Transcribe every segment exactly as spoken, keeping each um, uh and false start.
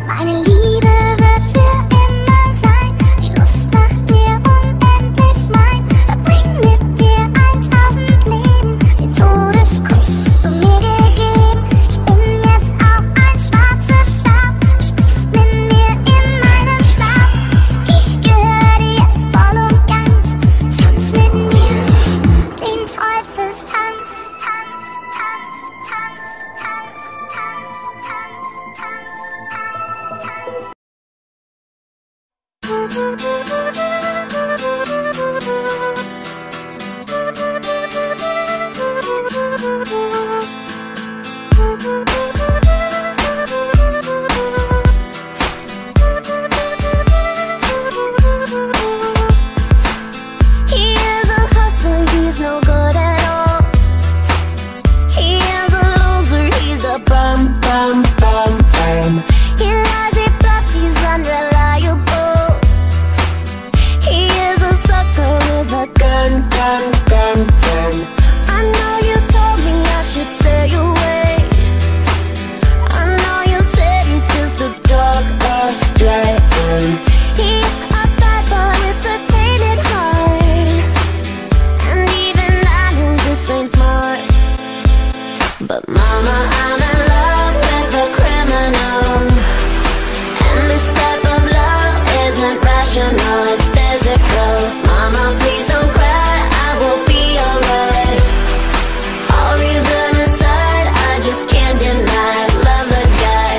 Meine Liebe wird für immer sein, die Lust nach dir unendlich mein. Verbring mit dir tausend Leben, den Todeskuss du mir gegeben. Ich bin jetzt auch ein schwarzer Schaf, du sprichst mit mir in meinem Schlaf. Ich gehöre dir jetzt voll und ganz, tanz mit mir den Teufelstanz. Tanz, tanz, tanz, tanz, tanz, tanz. He is a hustler, he's no good at all. He is a loser, he's a bum, bum, bum, bum. He lies, he bluffs, he's unreliable. He is a sucker with a gun, gun, gun, gun. I know you told me I should stay away. I know you said he's just a dog astray. He's a bad boy with a tainted heart, and even I know this ain't smart. But mama, I'm in love with a criminal, and this type of love isn't rational, it's physical. Mama, please don't cry, I will be alright. All reason aside, I just can't deny, love the guy.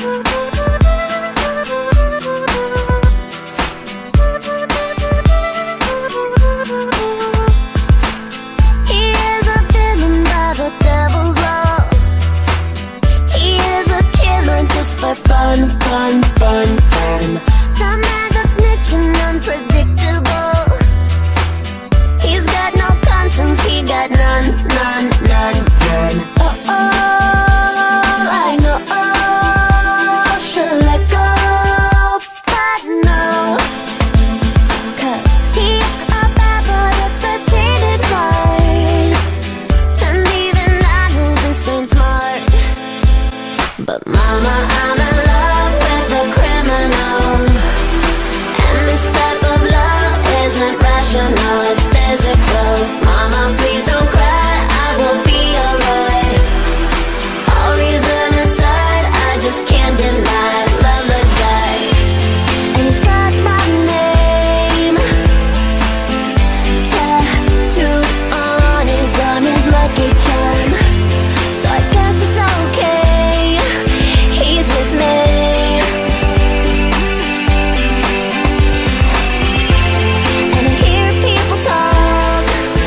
He is a villain by the devil's law. He is a killer just for fun, fun, fun, fun. The man's a snitch and unpredictable. He's got no conscience, he got none, none, none, none. Oh, oh, I know, oh, should've let go, but no. Cause he's a bad boy with a tainted heart, and even I know this ain't smart. But mama, I'm in love with a criminal, and this type of love isn't rational, it's physical. Mama, please don't cry, I will be alright. All reason aside, I just can't deny, love the guy. And he's got my name tattooed on his arm, his lucky charm. So I guess it's okay, he's with me. And I hear people talk,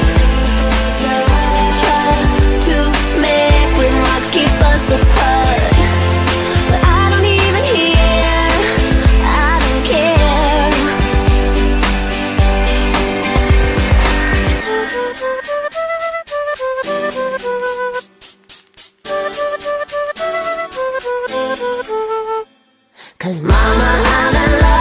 try to make remarks, keep us apart. But I don't even hear, I don't care. Cause mama, I'm in love